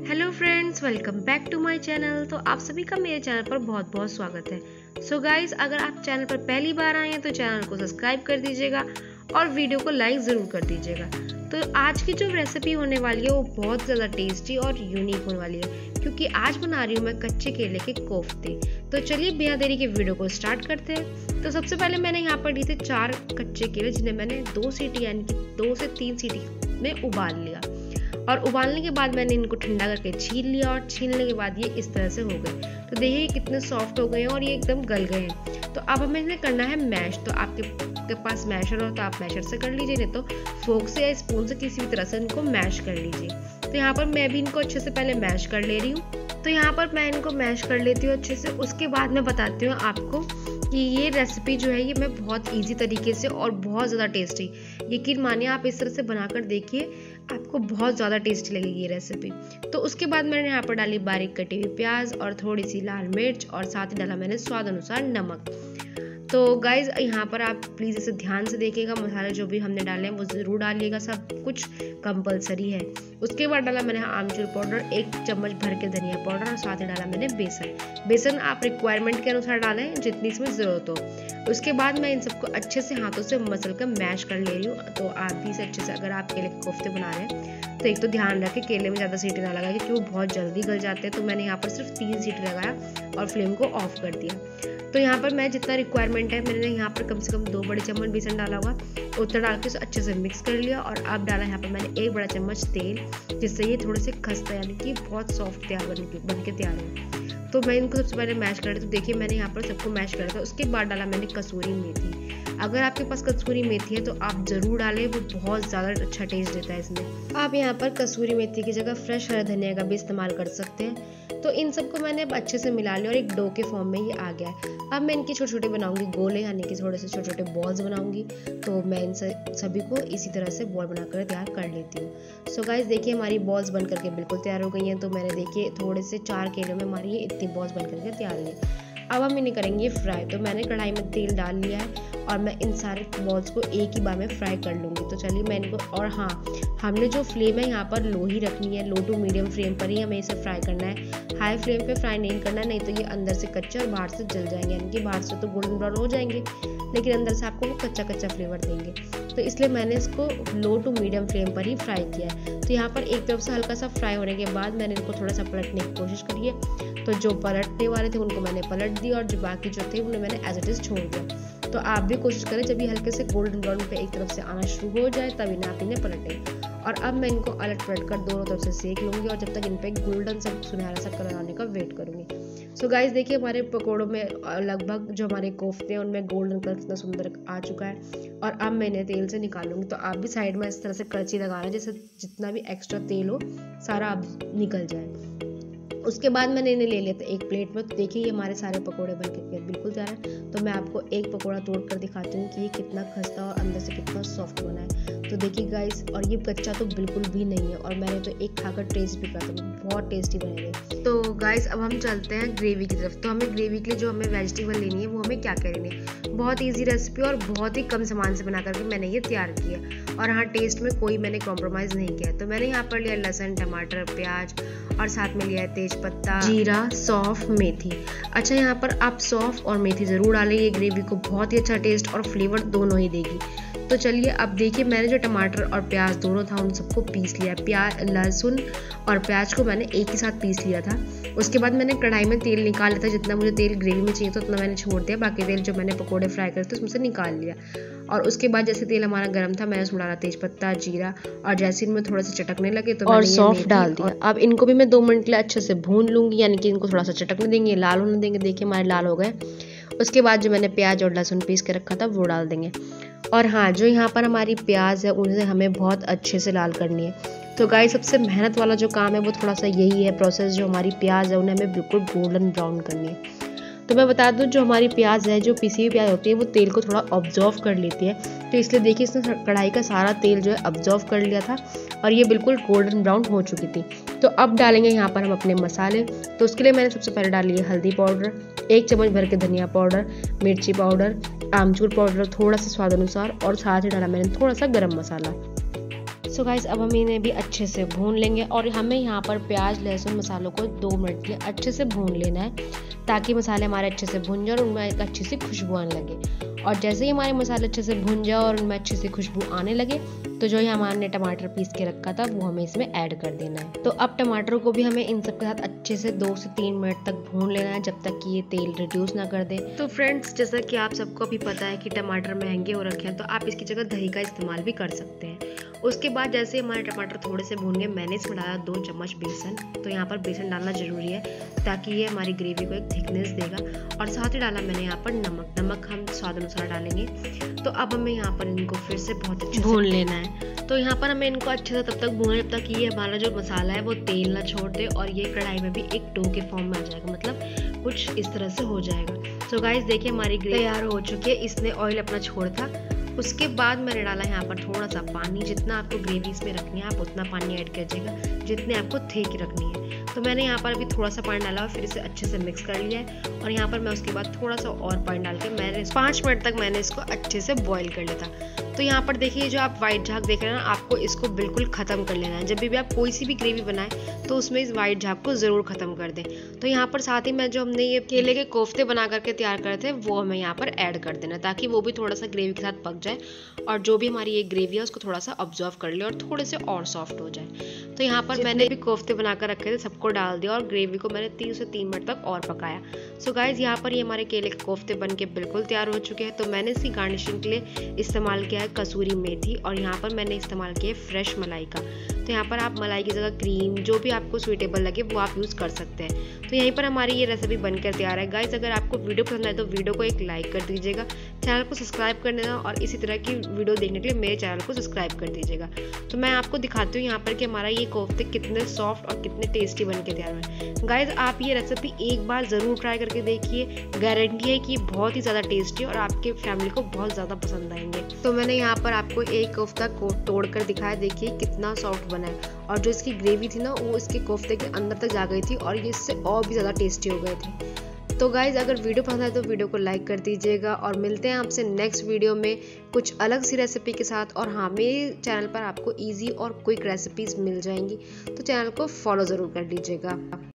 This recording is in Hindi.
Hello friends, welcome back to my channel. तो आप सभी का मेरे चैनल पर बहुत बहुत स्वागत है। सो गाइस, अगर आप चैनल पर पहली बार आए हैं तो चैनल को सब्सक्राइब कर दीजिएगा और वीडियो को लाइक ज़रूर कर दीजिएगा। तो आज की जो रेसिपी होने वाली है वो बहुत ज़्यादा टेस्टी और यूनिक होने वाली है, क्योंकि आज बना रही हूँ मैं कच्चे केले के कोफ्ते। तो चलिए बिना देरी के वीडियो को स्टार्ट करते हैं। तो सबसे पहले मैंने यहाँ पर लिए थे 4 कच्चे केले, जिन्हें मैंने 2 सीटी यानी कि 2 से 3 सीटी में उबाल लिया। और उबालने के बाद मैंने इनको ठंडा करके छील लिया और छीलने के बाद ये इस तरह से हो गए। तो देखिए कितने सॉफ्ट हो गए हैं और ये एकदम गल गए हैं। तो अब हमें इन्हें करना है मैश। तो आपके पास मैशर हो तो आप मैशर से कर लीजिए, नहीं तो फोक से या स्पून से किसी भी तरह से इनको मैश कर लीजिए। तो यहाँ पर मैं भी इनको अच्छे से पहले मैश कर ले रही हूँ। तो यहाँ पर मैं इनको मैश कर लेती हूँ अच्छे से। उसके बाद मैं बताती हूँ आपको कि ये रेसिपी जो है ये मैं बहुत इजी तरीके से और बहुत ज़्यादा टेस्टी, यकीन मानिए आप इस तरह से बनाकर देखिए, आपको बहुत ज़्यादा टेस्टी लगेगी ये रेसिपी। तो उसके बाद मैंने यहाँ पर डाली बारीक कटी हुई प्याज और थोड़ी सी लाल मिर्च और साथ ही डाला मैंने स्वाद अनुसार नमक। तो गाइज यहाँ पर आप प्लीज़ इसे ध्यान से देखिएगा, मसाले जो भी हमने डाले हैं वो ज़रूर डालिएगा, सब कुछ कंपलसरी है। उसके बाद डाला मैंने आमचूर पाउडर, 1 चम्मच भर के धनिया पाउडर और साथ ही डाला मैंने बेसन आप रिक्वायरमेंट के अनुसार डालें, जितनी इसमें ज़रूरत हो। उसके बाद मैं इन सबको अच्छे से हाथों से मसल कर मैश कर ले रही हूँ। तो आप भी इसे अच्छे से, अगर आप केले के कोफ्ते बना रहे हैं तो एक तो ध्यान रखें केले में ज़्यादा सीटी ना लगाए, क्योंकि वो बहुत जल्दी गल जाते हैं। तो मैंने यहाँ पर सिर्फ 3 सीटी लगाया और फ्लेम को ऑफ कर दिया। तो यहाँ पर मैं जितना रिक्वायरमेंट है, मैंने यहाँ पर कम से कम 2 बड़े चम्मच बेसन डाला हुआ, उतना डाल के अच्छे से मिक्स कर लिया। और अब डाला यहाँ पर मैंने 1 बड़ा चम्मच तेल, जिससे ये थोड़े से खस्ता यानी कि बहुत सॉफ्ट बन के तैयार हो। तो मैं इनको सबसे पहले मैश कर रही। तो देखिए मैंने यहाँ पर सबको मैश करा था। उसके बाद डाला मैंने कसूरी मेथी। अगर आपके पास कसूरी मेथी है तो आप ज़रूर डालें, वो बहुत ज़्यादा अच्छा टेस्ट देता है इसमें। आप यहाँ पर कसूरी मेथी की जगह फ्रेश हरा धनिया का भी इस्तेमाल कर सकते हैं। तो इन सबको मैंने अब अच्छे से मिला लिया और एक डो के फॉर्म में ये आ गया है। अब मैं इनके छोटे छोटे बनाऊंगी गोले, यानी कि थोड़े से छोटे छोटे बॉल्स बनाऊंगी। तो मैं इन सभी को इसी तरह से बॉल बनाकर तैयार कर लेती हूँ। सो गाइस देखिए हमारी बॉल्स बन करके बिल्कुल तैयार हो गई हैं। तो मैंने देखिए थोड़े से 4 केलों में हमारी ये इतनी बॉल्स बन करके तैयार हुई है। अब हम इन्हें करेंगे फ्राई। तो मैंने कढ़ाई में तेल डाल लिया है और मैं इन सारे बॉल्स को एक ही बार में फ्राई कर लूँगी। तो चलिए मैं इनको, और हाँ, हमने जो फ्लेम है यहाँ पर लो ही रखनी है, लो टू मीडियम फ्लेम पर ही हमें इसे फ्राई करना है। हाई फ्लेम पे फ्राई नहीं करना, नहीं तो ये अंदर से कच्चे और बाहर से जल जाएंगे, यानी कि बाहर से तो गोल्डन ब्राउन हो जाएंगे लेकिन अंदर से आपको वो कच्चा कच्चा फ्लेवर देंगे। तो इसलिए मैंने इसको लो टू मीडियम फ्लेम पर ही फ्राई किया है। तो यहाँ पर एक तरफ से हल्का सा फ्राई होने के बाद मैंने इनको थोड़ा सा पलटने की कोशिश करी है। तो जो पलटने वाले थे उनको मैंने पलट दिया और जो बाकी जो थे उन्हें मैंने एज इट इज छोड़ दिया। तो आप भी कोशिश करें जब ये हल्के से गोल्डन ब्राउन पे एक तरफ से आना शुरू हो जाए तब आप इन्हें पलटें। और अब मैं इनको अलट पलट कर दोनों तरफ से सेक लूँगी और जब तक इन पे गोल्डन सा सुनहरा सा कलर आने का वेट करूँगी। सो गाइस देखिए हमारे पकौड़ों में लगभग जो हमारे कोफ्ते हैं उनमें गोल्डन कलर कितना सुंदर आ चुका है। और अब मैं इन्हें तेल से निकालूंगी। तो आप भी साइड में इस तरह से कड़छी लगाना, जैसे जितना भी एक्स्ट्रा तेल हो सारा अब निकल जाए। उसके बाद मैंने इन्हें ले लिया था एक प्लेट में। तो देखिए ये हमारे सारे पकोड़े बनके बिल्कुल तैयार है। तो मैं आपको एक पकोड़ा तोड़कर दिखाती हूँ कि ये कितना खस्ता और अंदर से कितना सॉफ्ट बना है। तो देखिए गाइस, और ये कच्चा तो बिल्कुल भी नहीं है और मैंने तो एक खाकर टेस्ट भी करा था, बहुत टेस्टी बने थे। तो गाइस अब हम चलते हैं ग्रेवी की तरफ। तो हमें ग्रेवी के लिए जो हमें वेजिटेबल लेनी है वो हमें क्या क्या लेनी है। बहुत ईजी रेसिपी और बहुत ही कम सामान से बना करके मैंने ये तैयार किया। और हाँ, टेस्ट में कोई मैंने कॉम्प्रोमाइज़ नहीं किया। तो मैंने यहाँ पर लिया लहसुन, टमाटर, प्याज और साथ में लिया है तेज पत्ता, जीरा, सौंफ, मेथी। अच्छा, यहाँ पर आप सौंफ और मेथी ज़रूर डालें, ये ग्रेवी को बहुत ही अच्छा टेस्ट और फ्लेवर दोनों ही देगी। तो चलिए अब देखिए मैंने जो टमाटर और प्याज दोनों था उन सबको पीस लिया। लहसुन और प्याज को मैंने एक ही साथ पीस लिया था। उसके बाद मैंने कढ़ाई में तेल निकाल लिया था, जितना मुझे तेल ग्रेवी में चाहिए था उतना मैंने छोड़ दिया। बाकी तेल जो मैंने पकोड़े फ्राई करे थे उसमें से निकाल लिया। और उसके बाद जैसे तेल हमारा गर्म था मैंने उसमें डाला तेज पत्ता, जीरा, और जैसे इनमें थोड़ा सा चटकने लगे तो और सौंफ डाल दिया। अब इनको भी मैं 2 मिनट के लिए अच्छे से भून लूँगी, यानी कि इनको थोड़ा सा चटकने देंगे, लाल होने देंगे। देखिए हमारे लाल हो गए। उसके बाद जो मैंने प्याज और लहसुन पीस के रखा था वो डाल देंगे। और हाँ, जो यहाँ पर हमारी प्याज है उन्हें हमें बहुत अच्छे से लाल करनी है। तो गाइस सबसे मेहनत वाला जो काम है वो थोड़ा सा यही है प्रोसेस, जो हमारी प्याज है उन्हें हमें बिल्कुल गोल्डन ब्राउन करनी है। तो मैं बता दूं, जो हमारी प्याज है, जो पिसी हुई प्याज होती है वो तेल को थोड़ा ऑब्जॉर्व कर लेती है। तो इसलिए देखिए इसने कढ़ाई का सारा तेल जो है ऑब्जॉर्व कर लिया था और ये बिल्कुल गोल्डन ब्राउन हो चुकी थी। तो अब डालेंगे यहाँ पर हम अपने मसाले। तो उसके लिए मैंने सबसे पहले डाली है हल्दी पाउडर, 1 चम्मच भर के धनिया पाउडर, मिर्ची पाउडर, आमचूर पाउडर थोड़ा सा स्वाद अनुसार, और साथ ही डाला मैंने थोड़ा सा गरम मसाला। सो गाइस अब हम इन्हें भी अच्छे से भून लेंगे और हमें यहाँ पर प्याज लहसुन मसालों को 2 मिनट के लिए अच्छे से भून लेना है ताकि मसाले हमारे अच्छे से भुन जाए और उनमें एक अच्छी सी खुशबू आने लगे। और जैसे ही हमारे मसाले अच्छे से भुन जाए और उनमें अच्छी सी खुशबू आने लगे तो जो ही हमारे टमाटर पीस के रखा था वो हमें इसमें ऐड कर देना है। तो अब टमाटरों को भी हमें इन सब के साथ अच्छे से 2 से 3 मिनट तक भून लेना है जब तक कि ये तेल रिड्यूस ना कर दे। तो फ्रेंड्स जैसा कि आप सबको भी पता है कि टमाटर महंगे हो रखे हैं तो आप इसकी जगह दही का इस्तेमाल भी कर सकते हैं। उसके बाद जैसे हमारे टमाटर थोड़े से भून गए मैंने इसमें डाला 2 चम्मच बेसन। तो यहाँ पर बेसन डालना जरूरी है ताकि ये हमारी ग्रेवी को एक थिकनेस देगा। और साथ ही डाला मैंने यहाँ पर नमक हम स्वाद अनुसार डालेंगे। तो अब हमें यहाँ पर इनको फिर से बहुत अच्छे से भून लेना है। तो यहाँ पर हमें इनको अच्छे से तब तक भूनना जब तक ये हमारा जो मसाला है वो तेल ना छोड़ दे और ये कढ़ाई में भी एक डो के फॉर्म में आ जाएगा, मतलब कुछ इस तरह से हो जाएगा। सो गाइस देखिए हमारी ग्रेवी तैयार हो चुकी है, इसने ऑयल अपना छोड़ा था। उसके बाद मैंने डाला यहाँ पर थोड़ा सा पानी। जितना आपको ग्रेवी इसमें रखनी है आप उतना पानी ऐड कीजिएगा जितने आपको थिक रखनी है। तो मैंने यहाँ पर अभी थोड़ा सा पानी डाला और फिर इसे अच्छे से मिक्स कर लिया है। और यहाँ पर मैं उसके बाद थोड़ा सा और पानी डाल के मैंने 5 मिनट तक मैंने इसको अच्छे से बॉईल कर लिया था। तो यहाँ पर देखिए जो आप व्हाइट झाग देख रहे हैं ना, आपको इसको बिल्कुल ख़त्म कर लेना है। जब भी आप कोई सी भी ग्रेवी बनाएं तो उसमें इस व्हाइट झाग को ज़रूर ख़त्म कर दें। तो यहाँ पर साथ ही मैं जो हमने ये केले के कोफ्ते बना करके तैयार करे थे वो हमें यहाँ पर ऐड कर देना ताकि वो भी थोड़ा सा ग्रेवी के साथ पक जाए और जो भी हमारी ये ग्रेवी है उसको थोड़ा सा ऑब्जर्व कर ले और थोड़े से और सॉफ्ट हो जाए। तो यहाँ पर मैंने भी कोफ्ते बनाकर रखे थे सबको डाल दिया और ग्रेवी को मैंने 3 से 3 मिनट तक और पकाया। सो गाइज यहाँ पर ये हमारे केले के कोफ्ते बन के बिल्कुल तैयार हो चुके हैं। तो मैंने इसकी गार्निशिंग के लिए इस्तेमाल किया है कसूरी मेथी और यहाँ पर मैंने इस्तेमाल किया है फ्रेश मलाई का। तो यहाँ पर आप मलाई की जगह क्रीम जो भी आपको सुइटेबल लगे वो आप यूज़ कर सकते हैं। तो यहीं पर हमारी ये रेसिपी बनकर तैयार है। गाइज अगर आपको वीडियो पसंद आए तो वीडियो को एक लाइक कर दीजिएगा, चैनल को सब्सक्राइब कर देना और इसी तरह की वीडियो देखने के लिए मेरे चैनल को सब्सक्राइब कर दीजिएगा। तो मैं आपको दिखाती हूँ यहाँ पर कि हमारा ये कोफ्ते कितने सॉफ्ट और कितने टेस्टी बन के तैयार हुए। गाइज आप ये रेसिपी एक बार ज़रूर ट्राई करके देखिए, गारंटी है कि बहुत ही ज़्यादा टेस्टी और आपके फैमिली को बहुत ज़्यादा पसंद आएंगे। तो मैंने यहाँ पर आपको एक कोफ्ता को तोड़ कर दिखाया, देखिए कितना सॉफ्ट बना है और जो इसकी ग्रेवी थी ना वो इसके कोफ्ते के अंदर तक जा गई थी और ये इससे और भी ज़्यादा टेस्टी हो गए थे। तो गाइज अगर वीडियो पसंद आए तो वीडियो को लाइक कर दीजिएगा और मिलते हैं आपसे नेक्स्ट वीडियो में कुछ अलग सी रेसिपी के साथ। और हाँ, मेरे चैनल पर आपको इजी और क्विक रेसिपीज़ मिल जाएंगी तो चैनल को फॉलो ज़रूर कर लीजिएगा।